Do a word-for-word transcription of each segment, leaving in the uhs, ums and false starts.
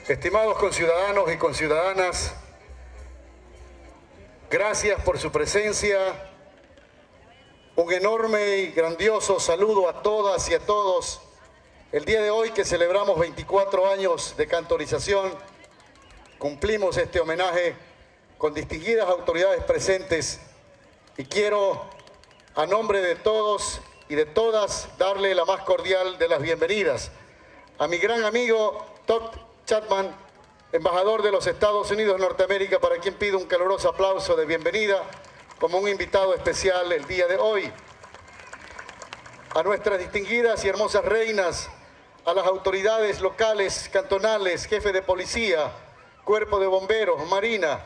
Estimados conciudadanos y conciudadanas, gracias por su presencia. Un enorme y grandioso saludo a todas y a todos. El día de hoy que celebramos veinticuatro años de cantorización, cumplimos este homenaje con distinguidas autoridades presentes y quiero, a nombre de todos y de todas, darle la más cordial de las bienvenidas a mi gran amigo Todd Chapman, embajador de los Estados Unidos de Norteamérica, para quien pido un caluroso aplauso de bienvenida como un invitado especial el día de hoy. A nuestras distinguidas y hermosas reinas, a las autoridades locales, cantonales, jefe de policía, cuerpo de bomberos, marina,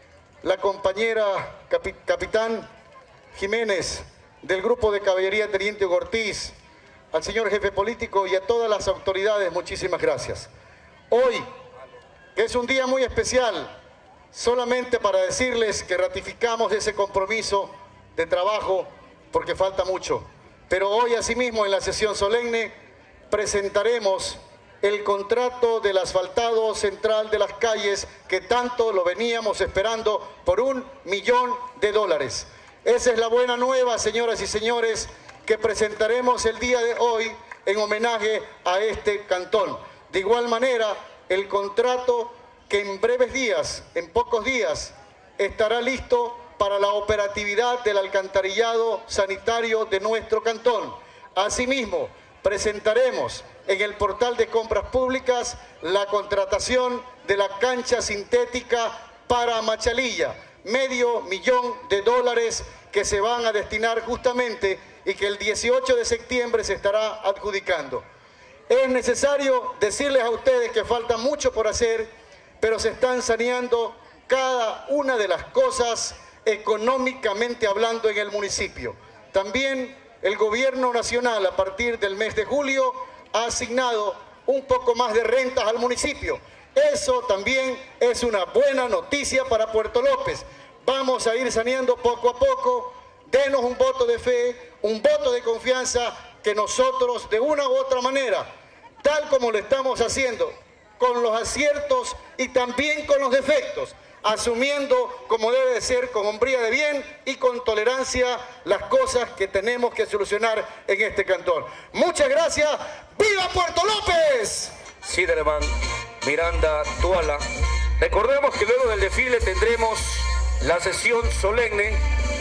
la compañera capi capitán Jiménez del grupo de caballería Teniente Ortiz, al señor jefe político y a todas las autoridades, muchísimas gracias. Hoy, que es un día muy especial, solamente para decirles que ratificamos ese compromiso de trabajo, porque falta mucho. Pero hoy, asimismo, en la sesión solemne, presentaremos el contrato del asfaltado central de las calles que tanto lo veníamos esperando por un millón de dólares. Esa es la buena nueva, señoras y señores, que presentaremos el día de hoy en homenaje a este cantón. De igual manera, el contrato que en breves días, en pocos días, estará listo para la operatividad del alcantarillado sanitario de nuestro cantón. Asimismo, presentaremos en el portal de compras públicas la contratación de la cancha sintética para Machalilla, medio millón de dólares que se van a destinar justamente y que el dieciocho de septiembre se estará adjudicando. Es necesario decirles a ustedes que falta mucho por hacer, pero se están saneando cada una de las cosas económicamente hablando en el municipio. También el gobierno nacional, a partir del mes de julio, ha asignado un poco más de rentas al municipio. Eso también es una buena noticia para Puerto López. Vamos a ir saneando poco a poco. Denos un voto de fe, un voto de confianza, que nosotros de una u otra manera, tal como lo estamos haciendo, con los aciertos y también con los defectos, asumiendo como debe de ser, con hombría de bien y con tolerancia, las cosas que tenemos que solucionar en este cantón. Muchas gracias. ¡Viva Puerto López! Siderman, Miranda, Tuala. Recordemos que luego del desfile tendremos la sesión solemne.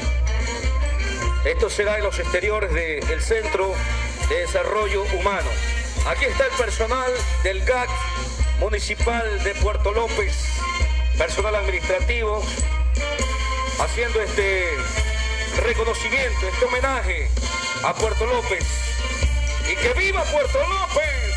Esto será en los exteriores del Centro de Desarrollo Humano. Aquí está el personal del G A C Municipal de Puerto López, personal administrativo, haciendo este reconocimiento, este homenaje a Puerto López. ¡Y que viva Puerto López!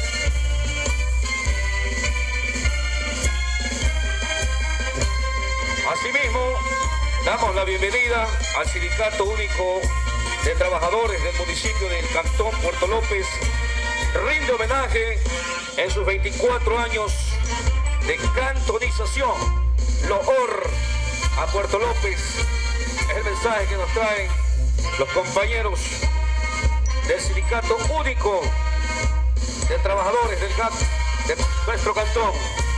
Asimismo, damos la bienvenida al Sindicato Único de Trabajadores del municipio del Cantón Puerto López. Rinde homenaje en sus veinticuatro años de cantonización. Loor a Puerto López. Es el mensaje que nos traen los compañeros del Sindicato Único de Trabajadores del G A C de nuestro cantón.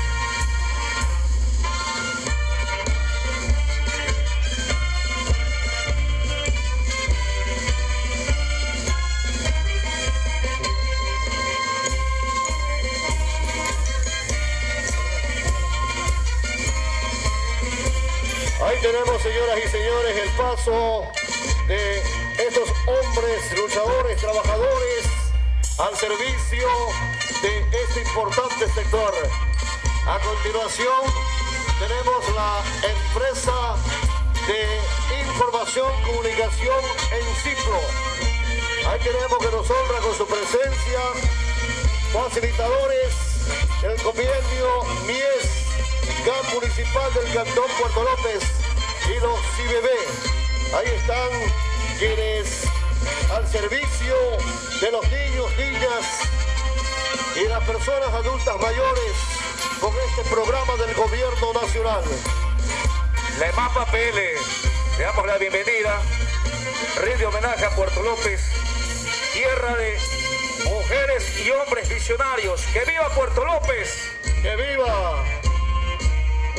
Ahí tenemos, señoras y señores, el paso de estos hombres, luchadores, trabajadores al servicio de este importante sector. A continuación tenemos la empresa de información, comunicación en Cipro. Ahí tenemos que nos honra con su presencia facilitadores del convenio M I E S, G A C Municipal del Cantón Puerto López y los C I B B. Ahí están quienes al servicio de los niños, niñas y las personas adultas mayores con este programa del gobierno nacional. La EMAPA P L, le damos la bienvenida, rinde homenaje a Puerto López, tierra de mujeres y hombres visionarios. ¡Que viva Puerto López! ¡Que viva!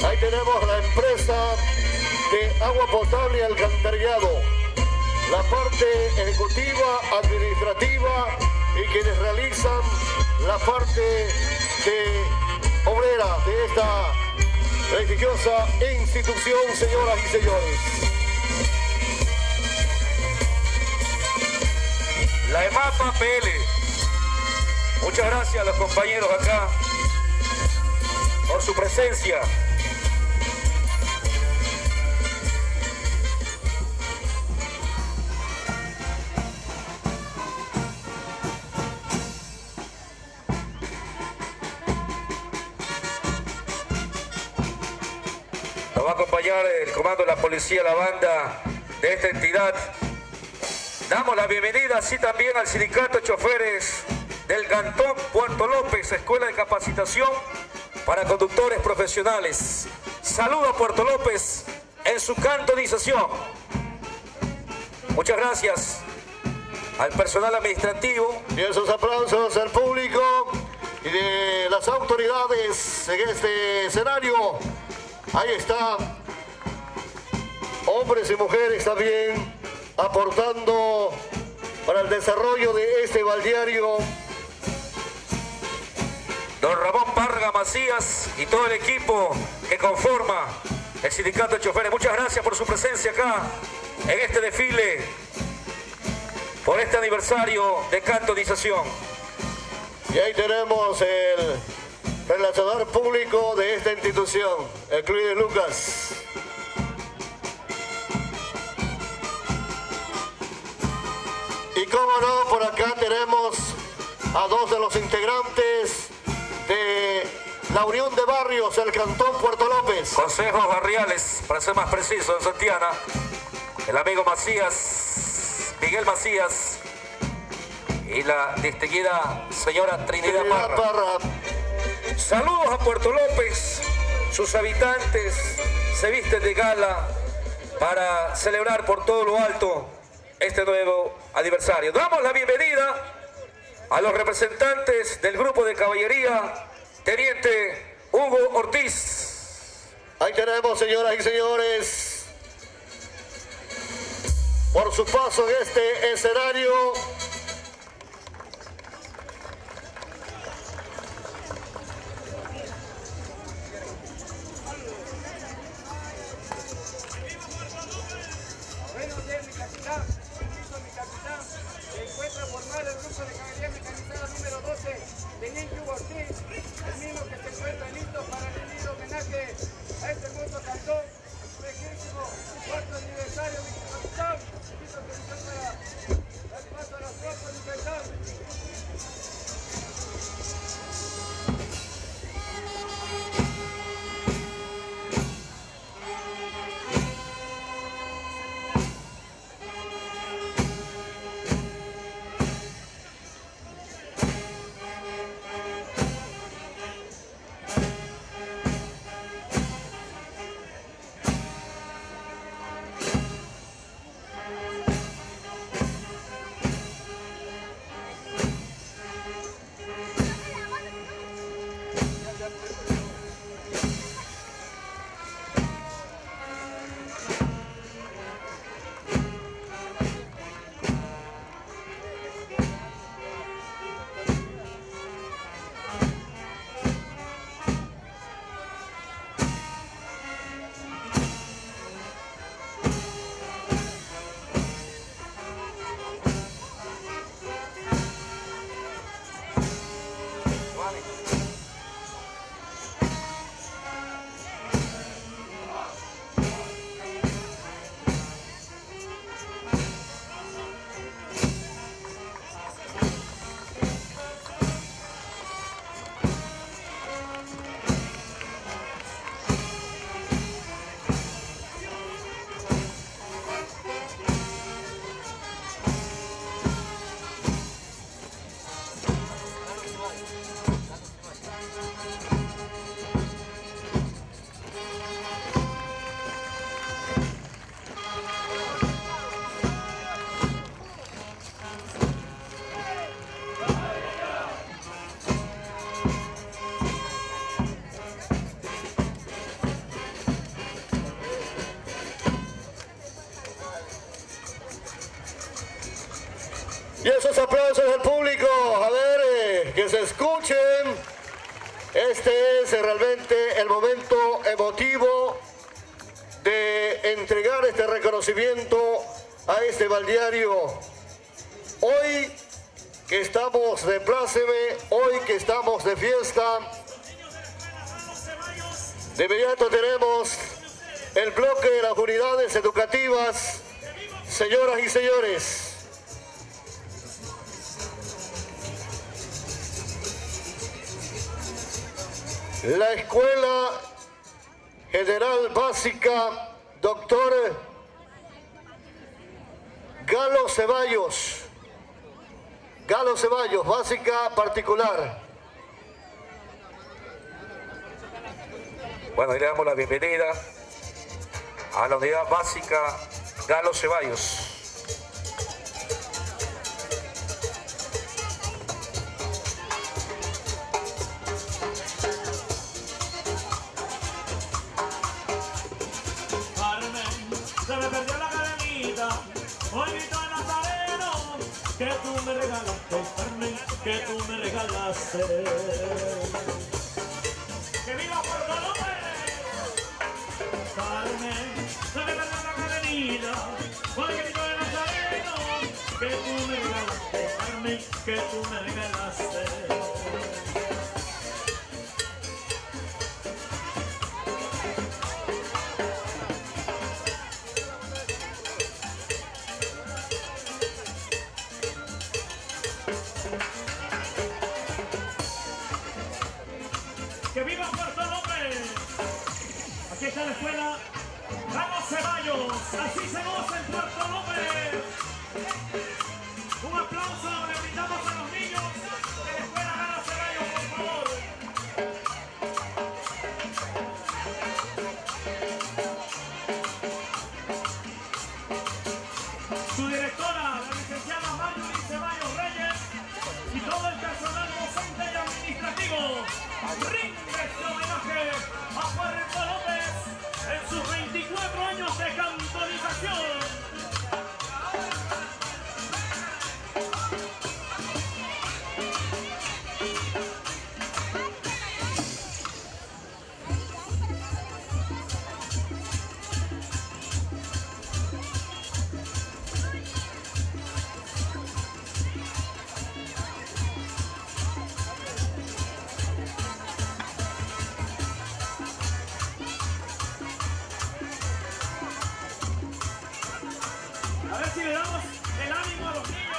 Ahí tenemos la empresa de agua potable y alcantarillado, la parte ejecutiva, administrativa y quienes realizan la parte de obrera de esta prestigiosa institución, señoras y señores. La EMAPA P L. Muchas gracias a los compañeros acá por su presencia. Nos va a acompañar el comando de la policía, la banda de esta entidad. Damos la bienvenida así también al sindicato de choferes del Cantón Puerto López, Escuela de Capacitación para Conductores Profesionales. Saludo a Puerto López en su cantonización. Muchas gracias al personal administrativo. Y esos aplausos al público y de las autoridades en este escenario. Ahí está, hombres y mujeres también aportando para el desarrollo de este balneario. Don Ramón Parga Macías y todo el equipo que conforma el sindicato de choferes. Muchas gracias por su presencia acá en este desfile, por este aniversario de cantonización. Y ahí tenemos el relacionador público de esta institución, el Club de Lucas. Y cómo no, por acá tenemos a dos de los integrantes de la Unión de Barrios del Cantón Puerto López. Consejos barriales, para ser más preciso, en Santiana. El amigo Macías, Miguel Macías, y la distinguida señora Trinidad, Trinidad Parra. Parra. Saludos a Puerto López. Sus habitantes se visten de gala para celebrar por todo lo alto este nuevo aniversario. Damos la bienvenida a los representantes del grupo de caballería, Teniente Hugo Ortiz. Ahí tenemos, señoras y señores, por su paso en este escenario. Teniente Hugo Ortiz, el mismo que se encuentra listo para rendir homenaje a este hermoso cantón, su lejísimo cuarto aniversario, mi capitán, listo que se para dar paso a las Esos aplausos del público, a ver, eh, que se escuchen. Este es realmente el momento emotivo de entregar este reconocimiento a este balneario. Hoy que estamos de pláceme, hoy que estamos de fiesta, de inmediato tenemos el bloque de las unidades educativas. Señoras y señores, la Escuela General Básica Doctor Galo Ceballos, Galo Ceballos, básica particular. Bueno, le damos la bienvenida a la unidad básica Galo Ceballos. Se me perdió la cadenita, hoy grito a Nazareno, que tú me regalaste, Carmen, que tú me regalaste. ¡Que viva Puerto López! Carmen, se me perdió la cadenita, hoy grito a Nazareno, que tú me regalaste, Carmen, que tú me regalaste. ¡Que viva Puerto López! Aquí está la escuela Galo Ceballos. Así se goza en Puerto López. Un aplauso, le brindamos a los niños de la escuela Galo Ceballos, por favor. Su directora, la licenciada Marjorie Ceballos Reyes, y todo el personal docente y administrativo. Rinde este homenaje a Puerto López en sus veinticuatro años de cantonización. A ver si le damos el ánimo a los niños.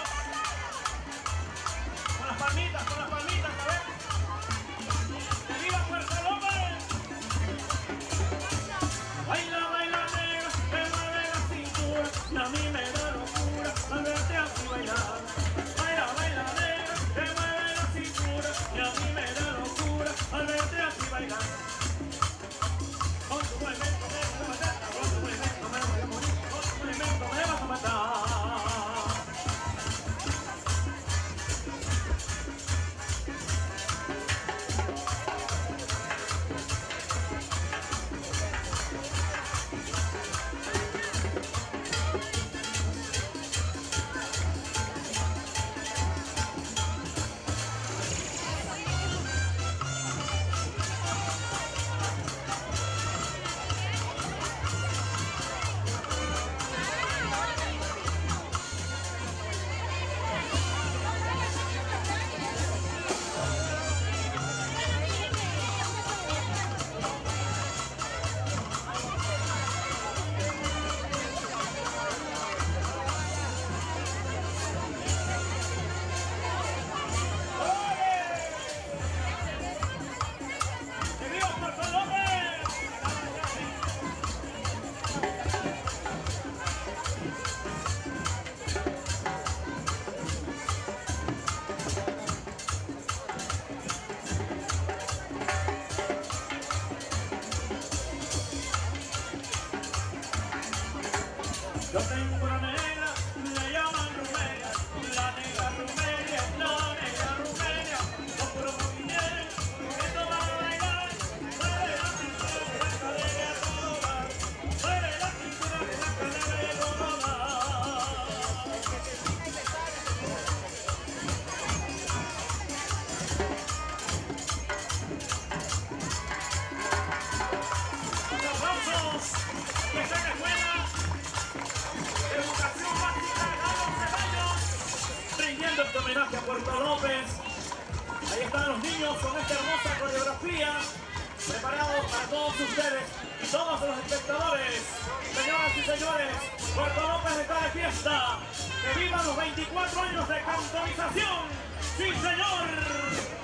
Con las palmitas, con las palmitas, a ver. ¡Que viva Puerto López! Baila, baila negra, me mueve la cintura, y a mí me da locura al verte así bailar. Baila, baila negra, me mueve la cintura, y a mí me da locura al verte así bailar. Con tu movimiento me vas a matar, con tu movimiento me vas a morir, con tu movimiento me vas a matar. ¡Que viva Puerto López! Yo tengo una negra, le llaman Rumelia, la negra Rumelia, la negra Rumelia, con puro movimiento, que no va a bailar, mueve la cintura de la cadera y a todo dar, mueve la cintura de la cadera y a todo dar. Seguimos con esta hermosa coreografía, preparados para todos ustedes y todos los espectadores. Señoras y señores, Puerto López está de fiesta. ¡Que vivan los veinticuatro años de cantonización! ¡Sí, señor!